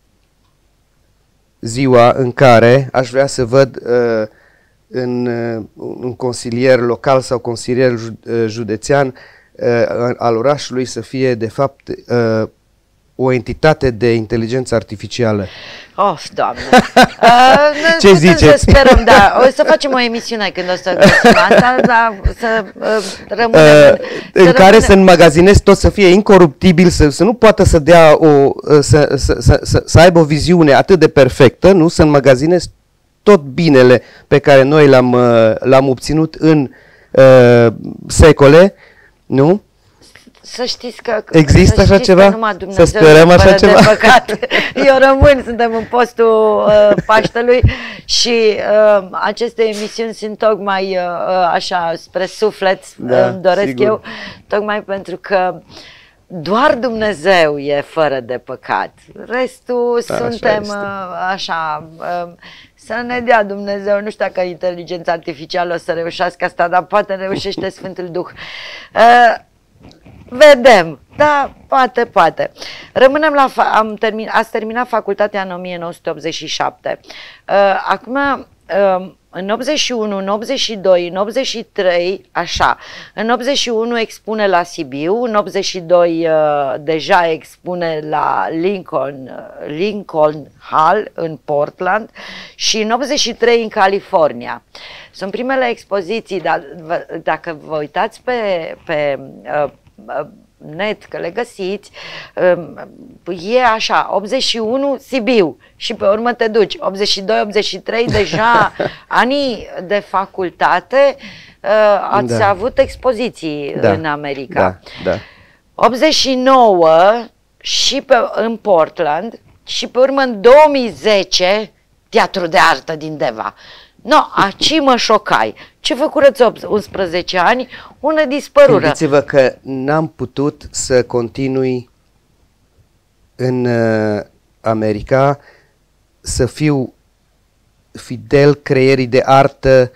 ziua în care aș vrea să văd uh, în uh, un consilier local sau consilier ju uh, județean uh, al orașului să fie de fapt uh, o entitate de inteligență artificială. Oh, Doamne! uh, Ce ziceți? Să sperăm, da. O să facem o emisiune când o să găsim asta, dar să uh, rămânem... Uh, în să care rămâne... să înmagazinezi tot, să fie incoruptibil, să, să nu poată să dea o... Să, să, să, să, să aibă o viziune atât de perfectă, nu? Să înmagazinezi tot binele pe care noi l-am l-am obținut în uh, secole, nu? Să știți că există să așa ceva? Să sperăm așa ceva. Păcat. Eu rămân, suntem în postul uh, Paștelui și uh, aceste emisiuni sunt tocmai uh, așa spre suflet, da, îmi doresc sigur. eu, tocmai pentru că doar Dumnezeu e fără de păcat. Restul da, suntem așa, uh, așa uh, să ne dea Dumnezeu, nu știu dacă inteligența artificială o să reușească asta, dar poate reușește Sfântul Duh. Uh, Vedem, da, poate, poate. Rămânem la, am termin, ați terminat facultatea în o mie nouă sute optzeci și șapte. Uh, acum, uh, în optzeci și unu, în optzeci și doi, în optzeci și trei, așa, în optzeci și unu expune la Sibiu, în optzeci și doi uh, deja expune la Lincoln, uh, Lincoln Hall în Portland și în optzeci și trei în California. Sunt primele expoziții, dar dacă vă uitați pe, pe uh, net, că le găsiți, e așa, optzeci și unu Sibiu și pe urmă te duci, optzeci și doi optzeci și trei deja anii de facultate ați da. avut expoziții da. în America. Da. Da. optzeci și nouă și pe, în Portland și pe urmă în două mii zece Teatrul de Artă din Deva. No, aci mă șocai. Ce făcurăți unsprezece ani? Una dispărură. Gândiți-vă că n-am putut să continui în uh, America să fiu fidel creierii de artă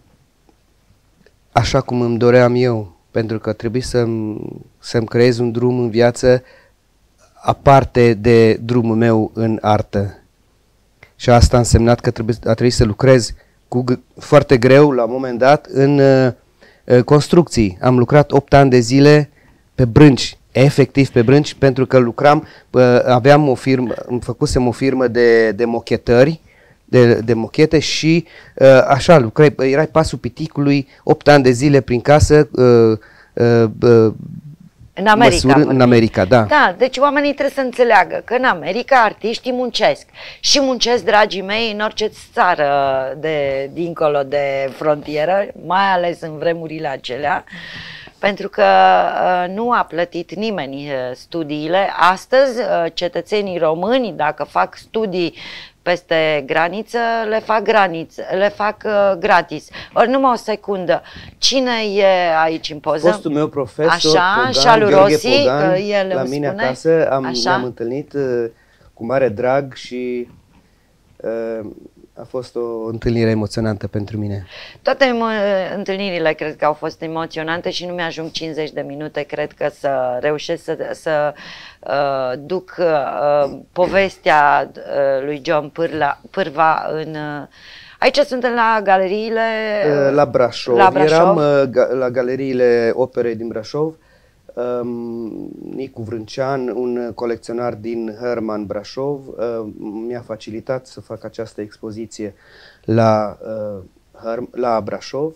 așa cum îmi doream eu, pentru că trebuie să-mi, să-mi creez un drum în viață aparte de drumul meu în artă. Și asta a însemnat că trebuie, a trebuit să lucrez cu, foarte greu la un moment dat în uh, construcții. Am lucrat opt ani de zile pe brânci, efectiv pe brânci, pentru că lucram, uh, aveam o firmă, îmi făcusem o firmă de, de mochetări, de, de mochete și uh, așa lucrai, erai pasul piticului, opt ani de zile prin casă, uh, uh, uh, în America. Măsură, în America, da. Da, deci oamenii trebuie să înțeleagă că în America artiștii muncesc. Și muncesc, dragii mei, în orice țară de dincolo de frontieră, mai ales în vremurile acelea, pentru că uh, nu a plătit nimeni uh, studiile. Astăzi, uh, cetățenii români, dacă fac studii peste graniță, le fac graniță, le fac uh, gratis. Ori numai o secundă. Cine e aici în poză? Fostul meu profesor, așa, Pogan, Gheorghe Rossi, Pogan, că el la îmi mine spune. acasă, am, Așa? ne-am întâlnit uh, cu mare drag și uh, a fost o întâlnire emoționantă pentru mine. Toate emo- întâlnirile cred că au fost emoționante și nu mi-ajung cincizeci de minute, cred că să reușesc să, să uh, duc uh, povestea uh, lui John Pârla, Pârva în... Uh, aici suntem la galeriile... Uh, la Brașov. La Brașov. Eram uh, ga la galeriile operei din Brașov. Um, Nicu Vrâncean, un colecționar din Herman Brașov, uh, mi-a facilitat să fac această expoziție la, uh, la Brașov.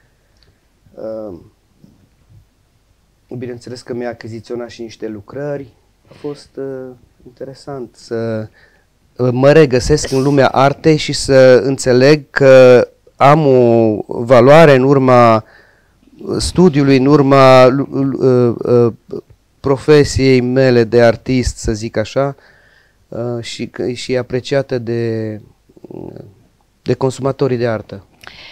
Uh, bineînțeles că mi-a achiziționat și niște lucrări. A fost uh, interesant să uh, mă regăsesc în lumea artei și să înțeleg că am o valoare în urma studiului, în urma uh, uh, profesiei mele de artist, să zic așa, uh, și, și e apreciată de, de consumatorii de artă.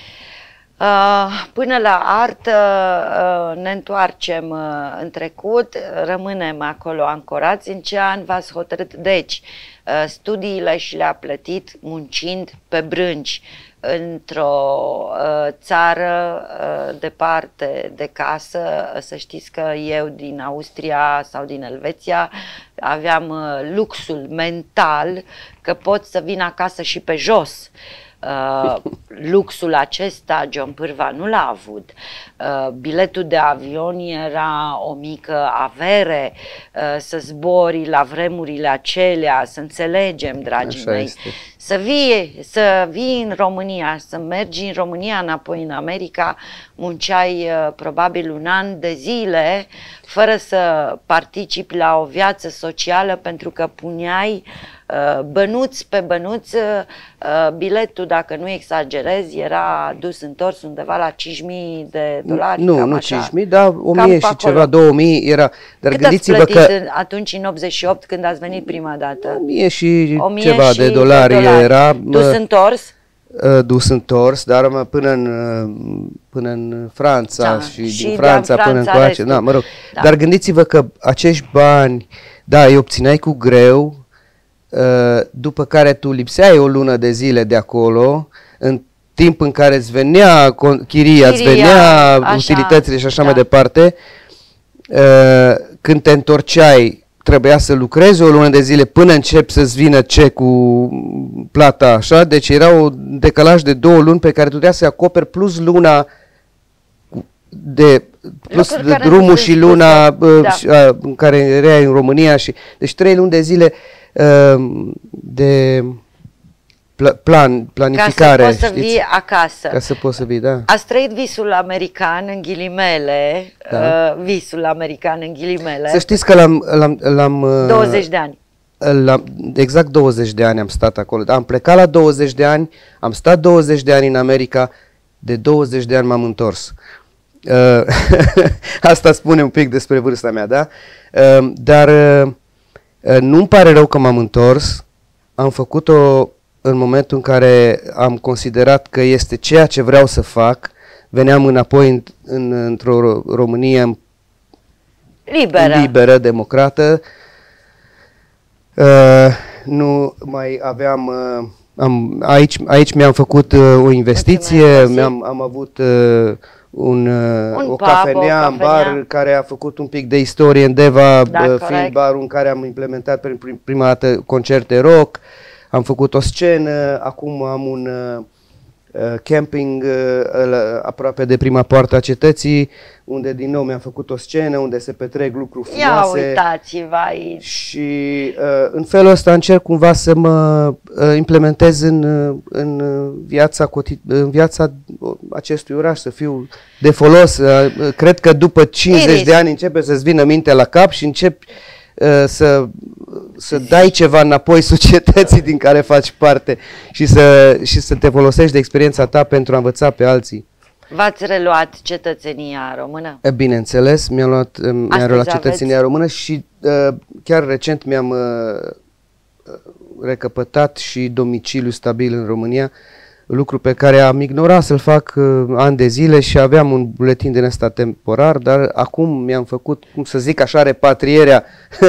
Uh, până la artă uh, ne întoarcem uh, în trecut, rămânem acolo ancorați. În ce an v-ați hotărât? Deci, uh, studiile și le-a plătit muncind pe brânci într-o uh, țară uh, departe de casă. Să știți că eu din Austria sau din Elveția aveam uh, luxul mental că pot să vin acasă și pe jos. Uh, luxul acesta John Pârva nu l-a avut. Uh, biletul de avion era o mică avere, uh, să zbori la vremurile acelea, să înțelegem, dragii Așa mei, este. să vii, să vii în România, să mergi în România înapoi în America, munceai uh, probabil un an de zile fără să participi la o viață socială, pentru că puneai bănuți pe bănuți, biletul, dacă nu exagerez, era dus întors undeva la cinci mii de dolari. Nu, nu așa. cinci mii, dar o mie și acolo. ceva, două mii era. Dar cât gândiți-vă ați plătit că atunci în optzeci și opt când ați venit prima dată? o mie și o mie ceva și de dolari, dolari era. Dus întors? Uh, dus întors, dar mă, până în uh, până în Franța Da, și, și din Franța, din până în Franța coace, restul. da, mă rog. Da. Dar gândiți-vă că acești bani, da, îi obțineai cu greu, uh, după care tu lipseai o lună de zile de acolo, în timp în care îți venea chiria, îți venea așa, utilitățile și așa da. mai departe. Uh, când te întorceai, trebuia să lucrezi o lună de zile până încep să-ți vină cecul, plata, așa, deci era un decalaj de două luni pe care tu trebuia să acoperi plus luna de, plus de drumul și luna da. și, a, în care erai în România și, deci trei luni de zile uh, de plan, planificare. Ca să poți să știți? vii acasă. Ca să poți să vii, da. Ați trăit visul american în ghilimele, Da. uh, visul american în ghilimele. Să știți că l-am... l-am, l-am uh, douăzeci de ani. La, exact douăzeci de ani am stat acolo. Am plecat la douăzeci de ani, am stat douăzeci de ani în America, de douăzeci de ani m-am întors. Uh, asta spune un pic despre vârsta mea, da? Uh, dar uh, nu-mi pare rău că m-am întors. Am făcut o în momentul în care am considerat că este ceea ce vreau să fac, veneam înapoi în, în, într-o România liberă, liberă democrată. Uh, nu mai aveam... Uh, am, aici aici mi-am făcut uh, o investiție, mi-am am avut uh, un, uh, un o pub, cafenea o în bar cafenea. care a făcut un pic de istorie în Deva, Da, uh, fiind barul în care am implementat prin prima dată concerte rock. Am făcut o scenă, acum am un uh, camping uh, aproape de prima poartă a cetății, unde din nou mi-am făcut o scenă, unde se petrec lucruri frumoase. Ia uitați-vă aici! Și uh, în felul ăsta încerc cumva să mă uh, implementez în, în, viața, în viața acestui oraș, să fiu de folos. Uh, cred că după cincizeci Iris. de ani începe să-ți vină minte la cap și începi uh, să... să dai ceva înapoi societății din care faci parte și să, și să te folosești de experiența ta pentru a învăța pe alții. V-ați reluat cetățenia română? Bineînțeles, mi-am luat, mi-am reluat cetățenia aveți... română și uh, chiar recent mi-am uh, recăpătat și domiciliu stabil în România, lucru pe care am ignorat să-l fac uh, ani de zile și aveam un buletin din ăsta temporar, dar acum mi-am făcut, cum să zic așa, repatrierea.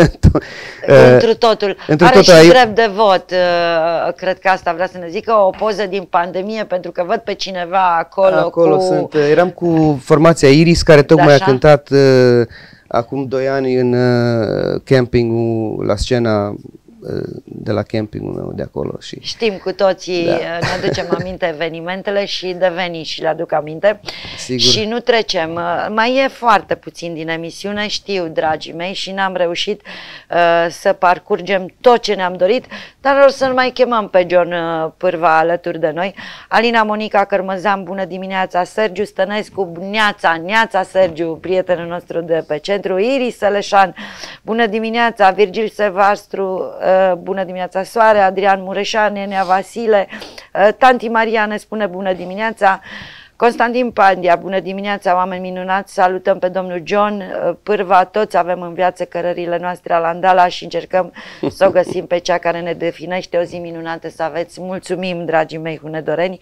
Întru totul. Întru Are totul și ai... drept de vot, uh, cred că asta vrea să ne zică, o poză din pandemie, pentru că văd pe cineva acolo, acolo cu... sunt, eram cu formația Iris, care tocmai Așa? a cântat uh, acum doi ani în uh, campingul, la scena de la campingul meu de acolo. Și știm cu toții, da. Ne aducem aminte evenimentele și de veni și le aduc aminte. Sigur. Și nu trecem. Mai e foarte puțin din emisiune, știu, dragii mei, și n-am reușit uh, să parcurgem tot ce ne-am dorit, dar o să-l mai chemăm pe John uh, Pârva alături de noi. Alina Monica Cărmăzan, bună dimineața. Sergiu Stănescu, neața, neața Sergiu, prietenul nostru de pe centru. Iris Sălășan, bună dimineața. Virgil Sevastru, uh, bună dimineața, Soare. Adrian Mureșan, Nenea Vasile, Tanti Maria ne spune bună dimineața, Constantin Pandia, bună dimineața, oameni minunați, salutăm pe domnul John Pârva, toți avem în viață cărările noastre Alandala și încercăm să o găsim pe cea care ne definește. O zi minunată să aveți, mulțumim, dragii mei hunedoreni.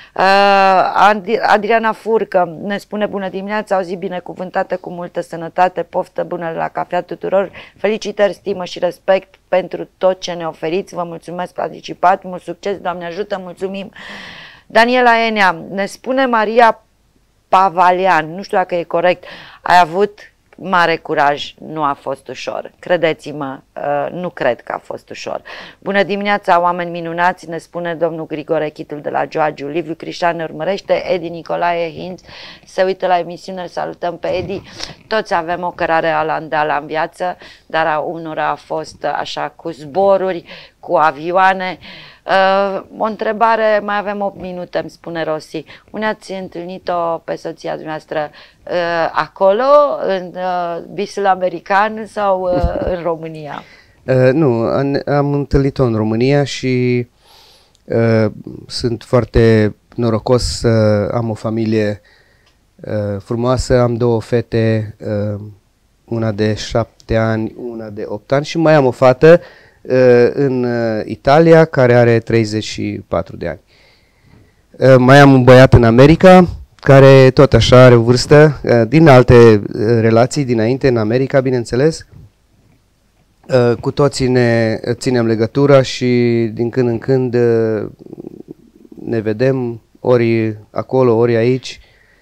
Adriana Furcă ne spune bună dimineața, o zi binecuvântată cu multă sănătate, poftă bună la cafea tuturor, felicitări, stimă și respect pentru tot ce ne oferiți, vă mulțumesc participat, mult succes, Doamne ajută, mulțumim. Daniela Enea, ne spune Maria Pavalian, nu știu dacă e corect, ai avut mare curaj, nu a fost ușor. Credeți-mă, nu cred că a fost ușor. Bună dimineața, oameni minunați, ne spune domnul Grigore Chitul de la Joagiu. Liviu Crișan ne urmărește, Edi Nicolae Hinz se uită la emisiune, salutăm pe Edi. Toți avem o cărare alandala în viață, dar a unora a fost așa cu zboruri, cu avioane. Uh, o întrebare, mai avem opt minute, îmi spune Rossi. Unde ați întâlnit-o pe soția dumneavoastră? Uh, acolo, în uh, bisul american sau uh, în România? Uh, nu, am, am întâlnit-o în România și uh, sunt foarte norocos să am o familie uh, frumoasă. Am două fete, uh, una de șapte ani, una de opt ani și mai am o fată în Italia, care are treizeci și patru de ani. Mai am un băiat în America, care tot așa are o vârstă, din alte relații dinainte, în America, bineînțeles. Cu toții ne ținem legătura și din când în când ne vedem, ori acolo, ori aici.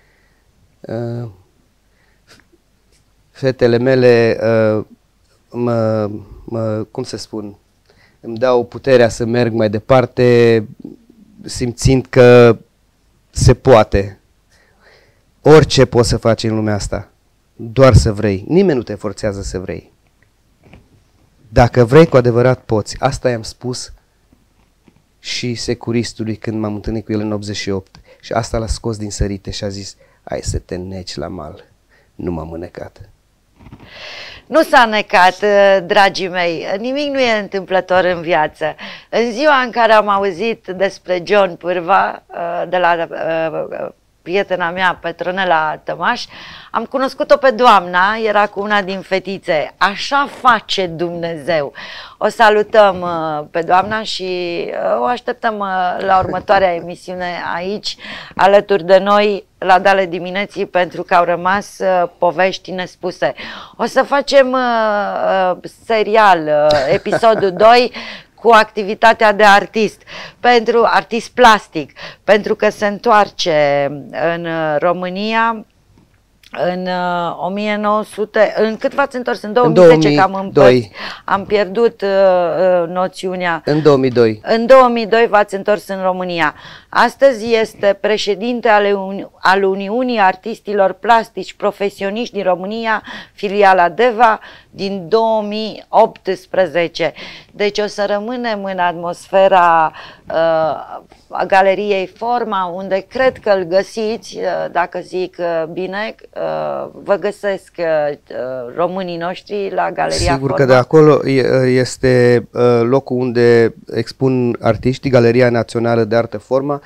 Fetele mele mă Mă, cum să spun, îmi dau puterea să merg mai departe, simțind că se poate. Orice poți să faci în lumea asta, doar să vrei. Nimeni nu te forțează să vrei. Dacă vrei, cu adevărat poți. Asta i-am spus și securistului când m-am întâlnit cu el în optzeci și opt. Și asta l-a scos din sărite și a zis, hai să te neci la mal. Nu m-am înecat. Nu s-a necat, dragii mei, nimic nu e întâmplător în viață. În ziua în care am auzit despre John Pârva de la prietena mea, Petronela Tămaș, am cunoscut-o pe doamna, era cu una din fetițe. Așa face Dumnezeu. O salutăm uh, pe doamna și uh, o așteptăm uh, la următoarea emisiune aici, alături de noi, la Dale Dimineții, pentru că au rămas uh, povești nespuse. O să facem uh, uh, serial, uh, episodul doi, cu activitatea de artist, pentru artist plastic, pentru că se întoarce în România în o mie nouă sute, în cât v-ați întors? În două mii zece, cam împărți, am pierdut uh, noțiunea. În două mii doi. În două mii doi v-ați întors în România. Astăzi este președinte ale Uni al Uniunii Artistilor Plastici Profesioniști din România, filiala Deva, din două mii optsprezece. Deci o să rămânem în atmosfera uh, a Galeriei Forma, unde cred că îl găsiți, uh, dacă zic uh, bine, uh, vă găsesc uh, românii noștri la Galeria Sigur Forma. că de acolo este uh, locul unde expun artiștii, Galeria Națională de Artă Forma,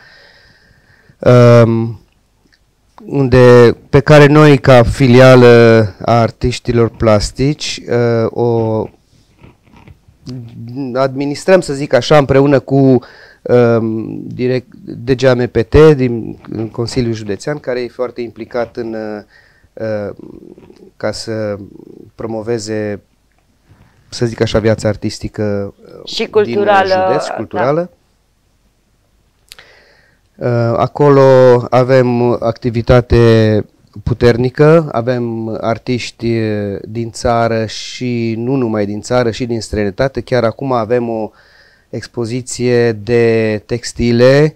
um, unde, pe care noi, ca filială a artiștilor plastici, uh, o administrăm, să zic așa, împreună cu uh, direct, D G A M P T din Consiliul Județean, care e foarte implicat în uh, ca să promoveze, să zic așa, viața artistică și culturală, din județ, culturală. Da. Acolo avem activitate puternică, avem artiști din țară și nu numai din țară, și din străinătate. Chiar acum avem o expoziție de textile,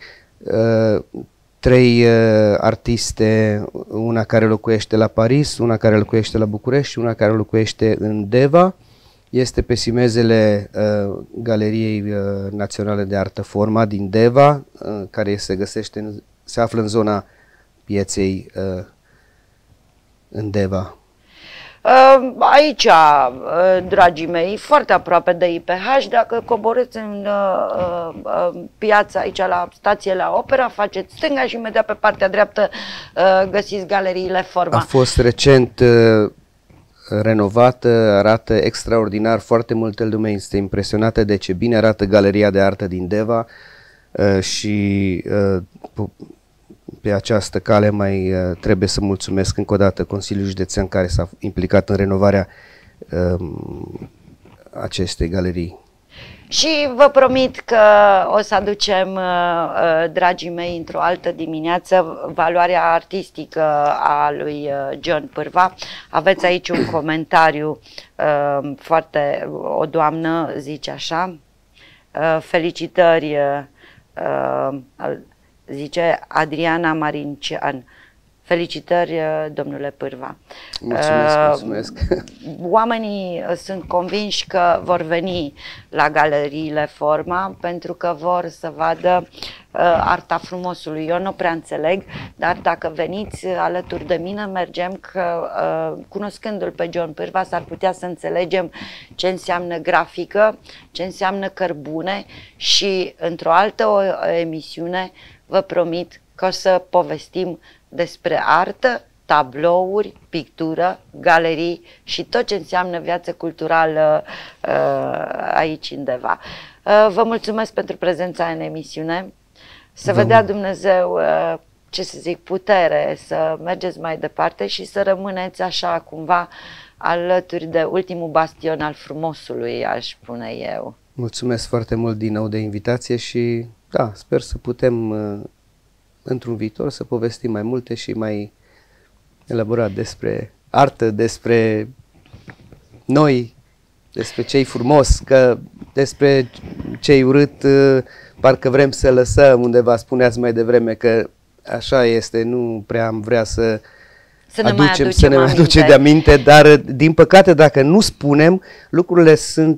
trei artiste, una care locuiește la Paris, una care locuiește la București și una care locuiește în Deva. Este pe simezele uh, Galeriei uh, Naționale de Artă Forma din Deva, uh, care se găsește, în, se află în zona pieței uh, în Deva. Uh, aici, uh, dragii mei, foarte aproape de I P H, dacă coborâți în uh, uh, piața aici la stație la Opera, faceți stânga și imediat pe partea dreaptă uh, găsiți Galeriile Forma. A fost recent uh, renovată, arată extraordinar, foarte multă lume este impresionată de ce bine arată Galeria de Artă din Deva uh, și uh, pe această cale mai uh, trebuie să mulțumesc încă o dată Consiliul Județean, care s-a implicat în renovarea uh, acestei galerii. Și vă promit că o să aducem, dragii mei, într-o altă dimineață, valoarea artistică a lui John Pârva. Aveți aici un comentariu foarte, o doamnă zice așa: felicitări, zice Adriana Marincian. Felicitări, domnule Pârva. Mulțumesc, mulțumesc. Oamenii sunt convinși că vor veni la Galeriile Forma pentru că vor să vadă arta frumosului. Eu nu prea înțeleg, dar dacă veniți alături de mine, mergem, că cunoscându-l pe John Pârva s-ar putea să înțelegem ce înseamnă grafică, ce înseamnă cărbune și într-o altă emisiune vă promit că o să povestim despre artă, tablouri, pictură, galerii și tot ce înseamnă viață culturală uh, aici în Deva. Uh, vă mulțumesc pentru prezența în emisiune. Să vă dea Dumnezeu, uh, ce să zic, putere să mergeți mai departe și să rămâneți așa cumva alături de ultimul bastion al frumosului, aș spune eu. Mulțumesc foarte mult din nou de invitație și da, sper să putem uh, într-un viitor să povestim mai multe și mai elaborat despre artă, despre noi, despre ce-i frumos, că despre ce-i urât parcă vrem să lăsăm undeva. Spuneați mai devreme că așa este, nu prea am vrea să, să ne aducem, mai aducem, să ne mai aducem de aminte, dar din păcate dacă nu spunem, lucrurile sunt,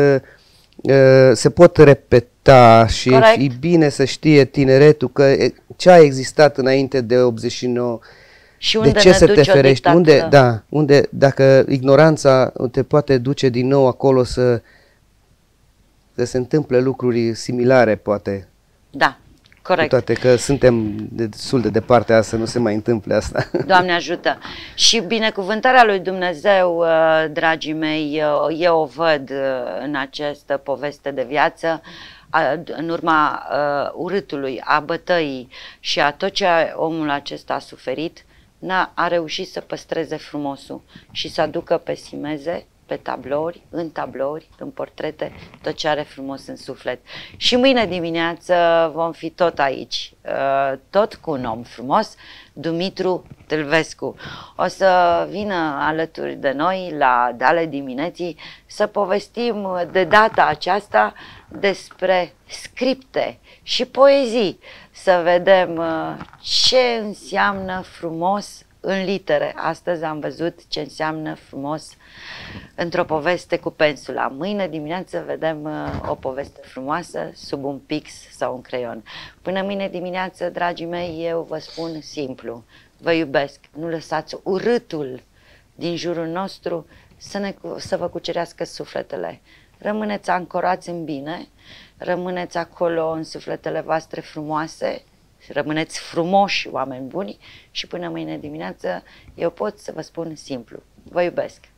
se pot repeta și Corect. e bine să știe tineretul că ce a existat înainte de optzeci și nouă, și unde de ce ne să duce te ferești? o Unde, da, unde, dacă ignoranța te poate duce din nou acolo să, să se întâmple lucruri similare, poate. Da, Corect. Cu toate că suntem destul de departe să nu se mai întâmple asta. Doamne ajută! Și binecuvântarea lui Dumnezeu, dragii mei, eu o văd în această poveste de viață, în urma urâtului, a bătăii și a tot ce omul acesta a suferit, n-a a reușit să păstreze frumosul și să aducă pe simeze, pe tablouri, în tablouri, în portrete, tot ce are frumos în suflet. Și mâine dimineață vom fi tot aici, tot cu un om frumos, Dumitru Tâlvescu. O să vină alături de noi la Dale Dimineții să povestim de data aceasta despre scripte și poezii, să vedem ce înseamnă frumos în litere. Astăzi am văzut ce înseamnă frumos într-o poveste cu pensula. Mâine dimineață vedem uh, o poveste frumoasă sub un pix sau un creion. Până mâine dimineață, dragii mei, eu vă spun simplu, vă iubesc, nu lăsați urâtul din jurul nostru să, ne, să vă cucerească sufletele. Rămâneți ancorați în bine, rămâneți acolo în sufletele voastre frumoase, rămâneți frumoși, oameni buni, și până mâine dimineață eu pot să vă spun simplu, vă iubesc.